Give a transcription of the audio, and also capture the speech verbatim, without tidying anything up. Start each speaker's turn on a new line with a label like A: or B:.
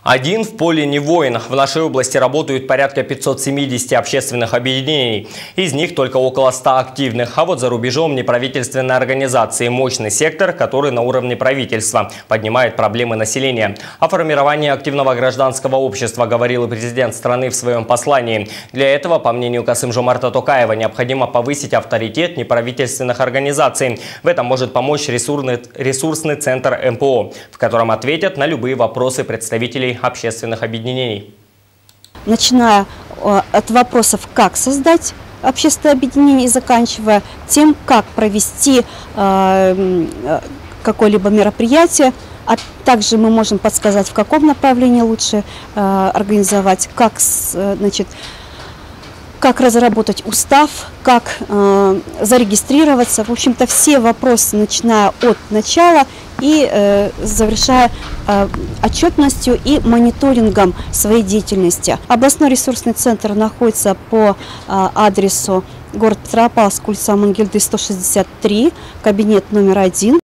A: Один в поле не воин. В нашей области работают порядка пятисот семидесяти общественных объединений. Из них только около ста активных. А вот за рубежом неправительственные организации – мощный сектор, который на уровне правительства поднимает проблемы населения. О формировании активного гражданского общества говорил и президент страны в своем послании. Для этого, по мнению Касым-Жомарта Токаева, необходимо повысить авторитет неправительственных организаций. В этом может помочь ресурсный, ресурсный центр эм пэ о, в котором ответят на любые вопросы представителей общественных объединений.
B: Начиная от вопросов, как создать общественное объединение, и заканчивая тем, как провести э, какое-либо мероприятие. А также мы можем подсказать, в каком направлении лучше э, организовать, как, значит, как разработать устав, как э, зарегистрироваться. В общем-то, все вопросы, начиная от начала и э, завершая э, отчетностью и мониторингом своей деятельности. Областной ресурсный центр находится по э, адресу город Петропавловск, улица Амангельды, сто шестьдесят три, кабинет номер один.